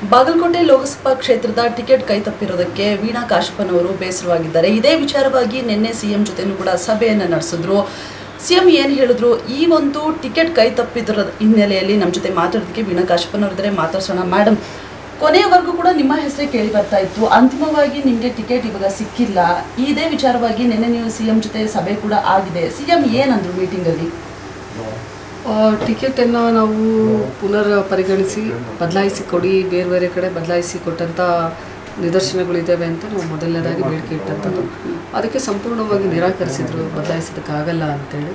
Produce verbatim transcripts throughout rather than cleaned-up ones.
ಬಾಗಲಕೋಟೆ ಲೋಕಸಭಾ ಕ್ಷೇತ್ರದ ಟಿಕೆಟ್ ಕೈತಪ್ಪಿರೋದಕ್ಕೆ ವೀಣಾ ಕಾಶಪ್ಪನವರು ಬೇಸರವಾಗಿದ್ದಾರೆ. ಇದೇ ವಿಚಾರವಾಗಿ ನಿನ್ನೆ ಸಿಎಂ ಜೊತೆನೂ ಕೂಡ ಸಭೆಯನ್ನು ನಡೆಸಿದ್ರು. ಸಿಎಂ ಏನು ಹೇಳಿದ್ರು, ಈ ಒಂದು ಟಿಕೆಟ್ ಕೈ ತಪ್ಪಿದ್ರ ಹಿನ್ನೆಲೆಯಲ್ಲಿ ನಮ್ಮ ಜೊತೆ ಮಾತಾಡೋದಕ್ಕೆ ವೀಣಾ ಕಾಶಪ್ಪನವರಿದ್ದಾರೆ. ಮಾತಾಡ್ಸೋಣ. ಮೇಡಮ್, ಕೊನೆಯವರೆಗೂ ಕೂಡ ನಿಮ್ಮ ಹೆಸರೇ ಕೇಳಿ ಬರ್ತಾ ಇತ್ತು. ಅಂತಿಮವಾಗಿ ನಿಮಗೆ ಟಿಕೆಟ್ ಇವಾಗ ಸಿಕ್ಕಿಲ್ಲ. ಇದೇ ವಿಚಾರವಾಗಿ ನಿನ್ನೆ ನೀವು ಸಿಎಂ ಜೊತೆ ಸಭೆ ಕೂಡ ಆಗಿದೆ. ಸಿಎಂ ಏನಂದ್ರು ಮೀಟಿಂಗಲ್ಲಿ? ಟಿಕೆಟನ್ನು ನಾವು ಪುನರ್ ಪರಿಗಣಿಸಿ ಬದಲಾಯಿಸಿ ಕೊಡಿ, ಬೇರೆ ಬೇರೆ ಕಡೆ ಬದಲಾಯಿಸಿ ಕೊಟ್ಟಂಥ ನಿದರ್ಶನಗಳಿದ್ದಾವೆ ಅಂತ ನಾವು ಮೊದಲನೇದಾಗಿ ಬೇಡಿಕೆ ಇಟ್ಟಂಥದ್ದು. ಅದಕ್ಕೆ ಸಂಪೂರ್ಣವಾಗಿ ನಿರಾಕರಿಸಿದರು, ಬದಲಾಯಿಸೋದಕ್ಕಾಗಲ್ಲ ಅಂತೇಳಿ.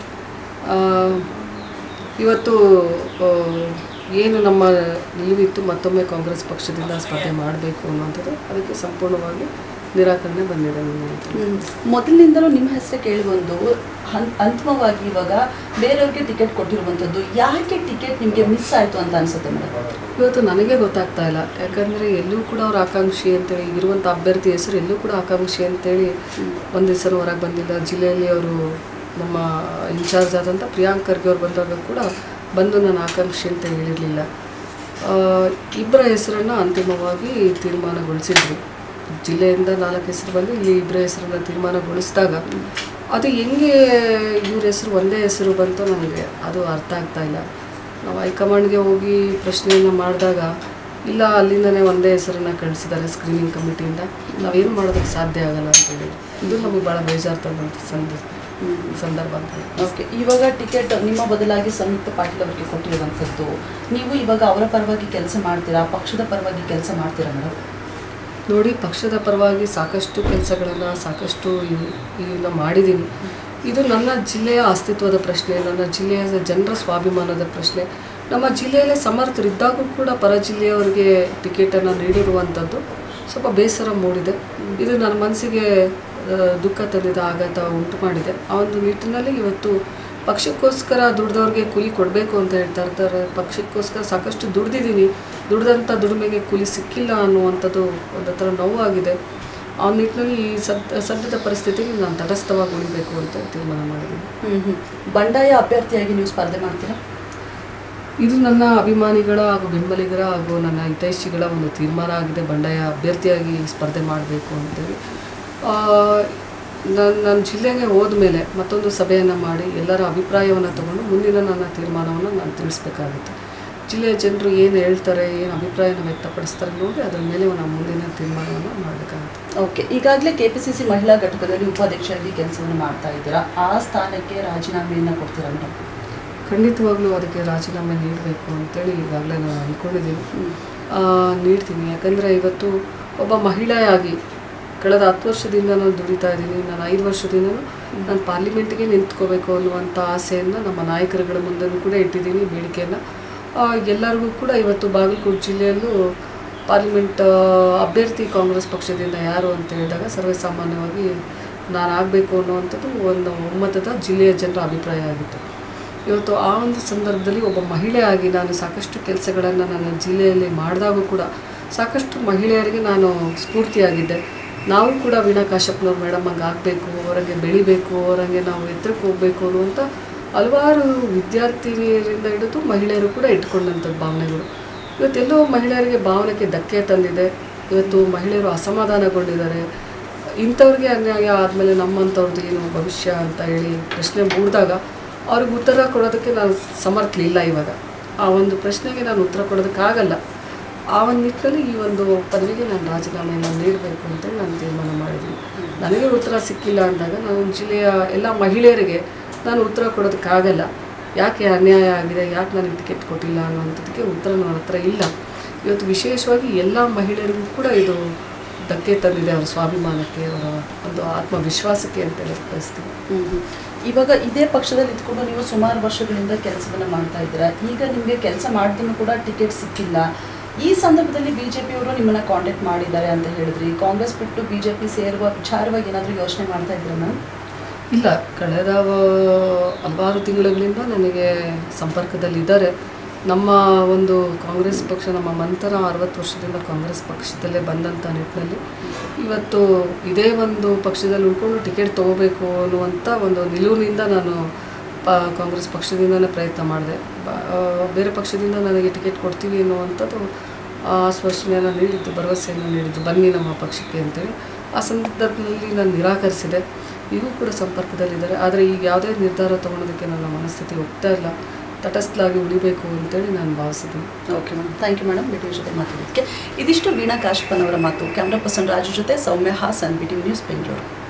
ಇವತ್ತು ಏನು ನಮ್ಮ ನಿಲುವಿತ್ತು, ಮತ್ತೊಮ್ಮೆ ಕಾಂಗ್ರೆಸ್ ಪಕ್ಷದಿಂದ ಸ್ಪರ್ಧೆ ಮಾಡಬೇಕು ಅನ್ನೋಂಥದ್ದು, ಅದಕ್ಕೆ ಸಂಪೂರ್ಣವಾಗಿ ನಿರಾಕರಣೆ ಬಂದಿದೆ. ಮೊದಲಿನಿಂದಲೂ ನಿಮ್ಮ ಹೆಸರೇ ಕೇಳಿ ಬಂದು ಅಂತಿಮವಾಗಿ ಇವಾಗ ಬೇರೆಯವ್ರಿಗೆ ಟಿಕೆಟ್ ಕೊಟ್ಟಿರುವಂಥದ್ದು, ಯಾಕೆ ಟಿಕೆಟ್ ನಿಮಗೆ ಮಿಸ್ ಆಯಿತು ಅಂತ ಅನಿಸುತ್ತೆ ಮೇಡಮ್? ಇವತ್ತು ನನಗೆ ಗೊತ್ತಾಗ್ತಾ ಇಲ್ಲ. ಯಾಕಂದರೆ ಎಲ್ಲೂ ಕೂಡ ಅವ್ರ ಆಕಾಂಕ್ಷಿ ಅಂತೇಳಿ ಇರುವಂಥ ಅಭ್ಯರ್ಥಿ ಹೆಸರು ಎಲ್ಲೂ ಕೂಡ ಆಕಾಂಕ್ಷಿ ಅಂತೇಳಿ ಒಂದು ಹೆಸರು ಹೊರಗೆ ಬಂದಿಲ್ಲ. ಜಿಲ್ಲೆಯಲ್ಲಿ ಅವರು ನಮ್ಮ ಇನ್ಚಾರ್ಜ್ ಆದಂಥ ಪ್ರಿಯಾಂಕ್ ಖರ್ಗೆ ಅವ್ರು ಬಂದಾಗ ಕೂಡ ಬಂದು ನಾನು ಆಕಾಂಕ್ಷಿ ಅಂತ ಹೇಳಿರಲಿಲ್ಲ. ಇಬ್ಬರ ಹೆಸರನ್ನು ಅಂತಿಮವಾಗಿ ತೀರ್ಮಾನಗೊಳಿಸಿದ್ರು. ಜಿಲ್ಲೆಯಿಂದ ನಾಲ್ಕು ಹೆಸರು ಬಂದು ಇಲ್ಲಿ ಇಬ್ಬರ ಹೆಸರನ್ನು ತೀರ್ಮಾನಗೊಳಿಸಿದಾಗ ಅದು ಹೆಂಗೆ ಇವ್ರ ಹೆಸರು ಒಂದೇ ಹೆಸರು ಬಂತು ನನಗೆ ಅದು ಅರ್ಥ ಆಗ್ತಾ ಇಲ್ಲ. ನಾವು ಹೈಕಮಾಂಡ್ಗೆ ಹೋಗಿ ಪ್ರಶ್ನೆಯನ್ನು ಮಾಡಿದಾಗ ಇಲ್ಲ, ಅಲ್ಲಿಂದನೇ ಒಂದೇ ಹೆಸರನ್ನು ಕಳಿಸಿದ್ದಾರೆ ಸ್ಕ್ರೀನಿಂಗ್ ಕಮಿಟಿಯಿಂದ, ನಾವೇನು ಮಾಡೋದಕ್ಕೆ ಸಾಧ್ಯ ಆಗಲ್ಲ ಅಂತೇಳಿ. ಇದು ನಮಗೆ ಭಾಳ ಬೇಜಾರು ತಂದಂಥ ಸಂದರ್ಭ ಸಂದರ್ಭ ಅಂತ. ಓಕೆ, ಇವಾಗ ಟಿಕೆಟ್ ನಿಮ್ಮ ಬದಲಾಗಿ ಸಂಯುಕ್ತ ಪಾಟೀಲ್ ಅವರಿಗೆ ಕೊಟ್ಟಿರುವಂಥದ್ದು, ನೀವು ಇವಾಗ ಅವರ ಪರವಾಗಿ ಕೆಲಸ ಮಾಡ್ತೀರಾ, ಪಕ್ಷದ ಪರವಾಗಿ ಕೆಲಸ ಮಾಡ್ತೀರಾ ಮೇಡಮ್? ನೋಡಿ, ಪಕ್ಷದ ಪರವಾಗಿ ಸಾಕಷ್ಟು ಕೆಲಸಗಳನ್ನು ಸಾಕಷ್ಟು ಈಗ ಮಾಡಿದ್ದೀನಿ. ಇದು ನನ್ನ ಜಿಲ್ಲೆಯ ಅಸ್ತಿತ್ವದ ಪ್ರಶ್ನೆ, ನನ್ನ ಜಿಲ್ಲೆಯ ಜನರ ಸ್ವಾಭಿಮಾನದ ಪ್ರಶ್ನೆ. ನಮ್ಮ ಜಿಲ್ಲೆಯಲ್ಲೇ ಸಮರ್ಥರಿದ್ದಾಗೂ ಕೂಡ ಪರ ಜಿಲ್ಲೆಯವರಿಗೆ ಟಿಕೆಟನ್ನು ನೀಡಿರುವಂಥದ್ದು ಸ್ವಲ್ಪ ಬೇಸರ ಮೂಡಿದೆ. ಇದು ನನ್ನ ಮನಸ್ಸಿಗೆ ದುಃಖ ತಂದಿದೆ, ಆಘಾತ ಉಂಟು ಮಾಡಿದೆ. ಆ ಒಂದು ನಿಟ್ಟಿನಲ್ಲಿ ಇವತ್ತು ಪಕ್ಷಕ್ಕೋಸ್ಕರ ದುಡ್ದವ್ರಿಗೆ ಕೂಲಿ ಕೊಡಬೇಕು ಅಂತ ಹೇಳ್ತಾ ಇರ್ತಾರೆ. ಪಕ್ಷಕ್ಕೋಸ್ಕರ ಸಾಕಷ್ಟು ದುಡ್ದಿದ್ದೀನಿ, ದುಡ್ದಂಥ ದುಡಿಮೆಗೆ ಕೂಲಿ ಸಿಕ್ಕಿಲ್ಲ ಅನ್ನುವಂಥದ್ದು ಒಂದು ಥರ ನೋವಾಗಿದೆ. ಆ ನಿಟ್ಟಿನಲ್ಲಿ ಈ ಸದ್ ಸದ್ಯದ ಪರಿಸ್ಥಿತಿಗೆ ನಾನು ತಟಸ್ಥವಾಗಿ ಉಳಿಬೇಕು ಅಂತ ತೀರ್ಮಾನ ಮಾಡಿದ್ದೀನಿ. ಹ್ಞೂ ಹ್ಞೂ ಬಂಡಾಯ ಅಭ್ಯರ್ಥಿಯಾಗಿ ನೀವು ಸ್ಪರ್ಧೆ ಮಾಡ್ತೀರಾ? ಇದು ನನ್ನ ಅಭಿಮಾನಿಗಳ ಹಾಗೂ ಬೆಂಬಲಿಗರ ಹಾಗೂ ನನ್ನ ಹಿತೈಷಿಗಳ ಒಂದು ತೀರ್ಮಾನ ಆಗಿದೆ, ಬಂಡಾಯ ಅಭ್ಯರ್ಥಿಯಾಗಿ ಸ್ಪರ್ಧೆ ಮಾಡಬೇಕು ಅಂತೇಳಿ. ನನ್ನ ನನ್ನ ಜಿಲ್ಲೆಗೆ ಹೋದ ಮೇಲೆ ಮತ್ತೊಂದು ಸಭೆಯನ್ನು ಮಾಡಿ ಎಲ್ಲರ ಅಭಿಪ್ರಾಯವನ್ನು ತಗೊಂಡು ಮುಂದಿನ ನನ್ನ ತೀರ್ಮಾನವನ್ನು ನಾನು ತಿಳಿಸ್ಬೇಕಾಗುತ್ತೆ. ಜಿಲ್ಲೆಯ ಜನರು ಏನು ಹೇಳ್ತಾರೆ, ಏನು ಅಭಿಪ್ರಾಯನ ವ್ಯಕ್ತಪಡಿಸ್ತಾರೆ ನೋಡಿ ಅದರ ಮೇಲೆ ನಾವು ಮುಂದಿನ ತೀರ್ಮಾನವನ್ನು ಮಾಡಬೇಕಾಗುತ್ತೆ. ಓಕೆ, ಈಗಾಗಲೇ ಕೆ ಪಿ ಸಿ ಸಿ ಮಹಿಳಾ ಘಟಕದಲ್ಲಿ ಉಪಾಧ್ಯಕ್ಷರಾಗಿ ಕೆಲಸವನ್ನು ಮಾಡ್ತಾ ಇದ್ದೀರಾ. ಆ ಸ್ಥಾನಕ್ಕೆ ರಾಜೀನಾಮೆಯನ್ನು ಕೊಡ್ತೀರಾ ಮೇಡಮ್? ಖಂಡಿತವಾಗ್ಲೂ ಅದಕ್ಕೆ ರಾಜೀನಾಮೆ ನೀಡಬೇಕು ಅಂತೇಳಿ ಈಗಾಗಲೇ ನಾನು ಅಂದ್ಕೊಂಡಿದ್ದೀನಿ, ನೀಡ್ತೀನಿ. ಯಾಕಂದರೆ ಇವತ್ತು ಒಬ್ಬ ಮಹಿಳೆಯಾಗಿ ಕಳೆದ ಹತ್ತು ವರ್ಷದಿಂದ ನಾನು ದುಡಿತಾ ಇದ್ದೀನಿ. ನಾನು ಐದು ವರ್ಷದಿಂದ ನಾನು ಪಾರ್ಲಿಮೆಂಟ್ಗೆ ನಿಂತ್ಕೋಬೇಕು ಅನ್ನುವಂಥ ಆಸೆಯನ್ನು ನಮ್ಮ ನಾಯಕರುಗಳ ಮುಂದೆನೂ ಕೂಡ ಇಟ್ಟಿದ್ದೀನಿ, ಬೇಡಿಕೆಯನ್ನು. ಎಲ್ಲರಿಗೂ ಕೂಡ ಇವತ್ತು ಬಾಗಲಕೋಟೆ ಜಿಲ್ಲೆಯಲ್ಲೂ ಪಾರ್ಲಿಮೆಂಟ್ ಅಭ್ಯರ್ಥಿ ಕಾಂಗ್ರೆಸ್ ಪಕ್ಷದಿಂದ ಯಾರು ಅಂತ ಹೇಳಿದಾಗ ಸರ್ವೇ ಸಾಮಾನ್ಯವಾಗಿ ನಾನು ಆಗಬೇಕು ಅನ್ನುವಂಥದ್ದು ಒಂದು ಒಮ್ಮತದ ಜಿಲ್ಲೆಯ ಜನರ ಅಭಿಪ್ರಾಯ ಆಗಿತ್ತು. ಇವತ್ತು ಆ ಒಂದು ಸಂದರ್ಭದಲ್ಲಿ ಒಬ್ಬ ಮಹಿಳೆಯಾಗಿ ನಾನು ಸಾಕಷ್ಟು ಕೆಲಸಗಳನ್ನು ನನ್ನ ಜಿಲ್ಲೆಯಲ್ಲಿ ಮಾಡಿದಾಗೂ ಕೂಡ ಸಾಕಷ್ಟು ಮಹಿಳೆಯರಿಗೆ ನಾನು ಸ್ಫೂರ್ತಿಯಾಗಿದ್ದೆ. ನಾವು ಕೂಡ ವೀಣಾ ಕಾಶಪ್ಪನವ್ರು ಮೇಡಮ್ ಹಂಗೆ ಆಗಬೇಕು, ಅವರಂಗೆ ಬೆಳಿಬೇಕು, ಅವರಂಗೆ ನಾವು ಎತ್ತರಕ್ಕೆ ಹೋಗಬೇಕು ಅನ್ನುವಂಥ ಹಲವಾರು ವಿದ್ಯಾರ್ಥಿನಿಯರಿಂದ ಹಿಡಿದು ಮಹಿಳೆಯರು ಕೂಡ ಇಟ್ಕೊಂಡಂಥದ್ದು ಭಾವನೆಗಳು ಇವತ್ತೆಲ್ಲೋ ಮಹಿಳೆಯರಿಗೆ ಭಾವನೆಗೆ ಧಕ್ಕೆ ತಂದಿದೆ. ಇವತ್ತು ಮಹಿಳೆಯರು ಅಸಮಾಧಾನಗೊಂಡಿದ್ದಾರೆ. ಇಂಥವ್ರಿಗೆ ಅನ್ಯಾಯ ಆದಮೇಲೆ ನಮ್ಮಂಥವ್ರದ್ದು ಏನು ಭವಿಷ್ಯ ಅಂತ ಹೇಳಿ ಪ್ರಶ್ನೆ ಮೂಡಿದಾಗ ಅವ್ರಿಗೆ ಉತ್ತರ ಕೊಡೋದಕ್ಕೆ ನಾನು ಸಮರ್ಥಲಿಲ್ಲ. ಇವಾಗ ಆ ಒಂದು ಪ್ರಶ್ನೆಗೆ ನಾನು ಉತ್ತರ ಕೊಡೋದಕ್ಕಾಗಲ್ಲ. ಆ ಒಂದು ನಿಟ್ಟಿನಲ್ಲಿ ಈ ಒಂದು ಪದವಿಗೆ ನಾನು ರಾಜೀನಾಮೆಯನ್ನು ನೀಡಬೇಕು ಅಂತೇಳಿ ನಾನು ತೀರ್ಮಾನ ಮಾಡಿದ್ದೀನಿ. ನನಗೆ ಉತ್ತರ ಸಿಕ್ಕಿಲ್ಲ ಅಂದಾಗ ನಾನು ಜಿಲ್ಲೆಯ ಎಲ್ಲ ಮಹಿಳೆಯರಿಗೆ ನಾನು ಉತ್ತರ ಕೊಡೋದಕ್ಕಾಗಲ್ಲ. ಯಾಕೆ ಅನ್ಯಾಯ ಆಗಿದೆ, ಯಾಕೆ ನನಗೆ ಟಿಕೆಟ್ ಕೊಟ್ಟಿಲ್ಲ ಅನ್ನೋಂಥದ್ದಕ್ಕೆ ಉತ್ತರ ನನ್ನ ಹತ್ರ ಇಲ್ಲ. ಇವತ್ತು ವಿಶೇಷವಾಗಿ ಎಲ್ಲ ಮಹಿಳೆಯರಿಗೂ ಕೂಡ ಇದು ಧಕ್ಕೆ ತಂದಿದೆ, ಅವರ ಸ್ವಾಭಿಮಾನಕ್ಕೆ, ಅವರ ಒಂದು ಆತ್ಮವಿಶ್ವಾಸಕ್ಕೆ ಅಂತ ಬಯಸ್ತೀನಿ. ಇವಾಗ ಇದೇ ಪಕ್ಷದಲ್ಲಿ ಇದ್ಕೊಂಡು ನೀವು ಸುಮಾರು ವರ್ಷಗಳಿಂದ ಕೆಲಸವನ್ನು ಮಾಡ್ತಾ ಇದ್ದೀರಾ. ಈಗ ನಿಮಗೆ ಕೆಲಸ ಮಾಡಿದ್ರೂ ಕೂಡ ಟಿಕೆಟ್ ಸಿಕ್ಕಿಲ್ಲ. ಈ ಸಂದರ್ಭದಲ್ಲಿ ಬಿ ಜೆ ಪಿಯವರು ನಿಮ್ಮನ್ನು ಕಾಂಟ್ಯಾಕ್ಟ್ ಮಾಡಿದ್ದಾರೆ ಅಂತ ಹೇಳಿದ್ರಿ. ಕಾಂಗ್ರೆಸ್ ಬಿಟ್ಟು ಬಿ ಜೆ ಪಿ ಸೇರುವ ವಿಚಾರವಾಗಿ ಏನಾದರೂ ಯೋಚನೆ ಮಾಡ್ತಾ ಇದ್ದೀರಾ ಮ್ಯಾಮ್? ಇಲ್ಲ, ಕಳೆದ ಹಲವಾರು ತಿಂಗಳುಗಳಿಂದ ನನಗೆ ಸಂಪರ್ಕದಲ್ಲಿದ್ದಾರೆ. ನಮ್ಮ ಒಂದು ಕಾಂಗ್ರೆಸ್ ಪಕ್ಷ, ನಮ್ಮ ಮಂತರ ಅರವತ್ತು ವರ್ಷದಿಂದ ಕಾಂಗ್ರೆಸ್ ಪಕ್ಷದಲ್ಲೇ ಬಂದಂಥ ನಿಟ್ಟಿನಲ್ಲಿ ಇವತ್ತು ಇದೇ ಒಂದು ಪಕ್ಷದಲ್ಲಿ ಉಳ್ಕೊಂಡು ಟಿಕೆಟ್ ತೊಗೋಬೇಕು ಅನ್ನುವಂಥ ಒಂದು ನಿಲುವಿನಿಂದ ನಾನು ಪ ಕಾಂಗ್ರೆಸ್ ಪಕ್ಷದಿಂದನೇ ಪ್ರಯತ್ನ ಮಾಡಿದೆ. ಬೇರೆ ಪಕ್ಷದಿಂದ ನನಗೆ ಟಿಕೆಟ್ ಕೊಡ್ತೀವಿ ಅನ್ನುವಂಥದ್ದು ಆಶ್ವಾಸನೆಯನ್ನು ನೀಡಿದ್ದು, ಭರವಸೆಯನ್ನು ನೀಡಿದ್ದು, ಬನ್ನಿ ನಮ್ಮ ಪಕ್ಷಕ್ಕೆ ಅಂತೇಳಿ. ಆ ಸಂದರ್ಭದಲ್ಲಿ ನಾನು ನಿರಾಕರಿಸಿದೆ. ಈಗೂ ಕೂಡ ಸಂಪರ್ಕದಲ್ಲಿದ್ದಾರೆ. ಆದರೆ ಈಗ ಯಾವುದೇ ನಿರ್ಧಾರ ತೊಗೊಳೋದಕ್ಕೆ ನನ್ನ ಮನಸ್ಥಿತಿ ಹೋಗ್ತಾ ಇಲ್ಲ. ತಟಸ್ಥಲಾಗಿ ಉಳಿಬೇಕು ಅಂತೇಳಿ ನಾನು ಭಾವಿಸಿದ್ದೀನಿ. Okay madam, thank you madam, B T V ಜೊತೆ ಮಾತಾಡೋದಕ್ಕೆ. ಇದಿಷ್ಟು ವೀಣಾ ಕಾಶ್ಯಪನ್ ಅವರ ಮಾತು. ಕ್ಯಾಮ್ರಾ ಪರ್ಸನ್ ರಾಜು ಜೊತೆ Soumya Hassan, B T V news Bengaluru.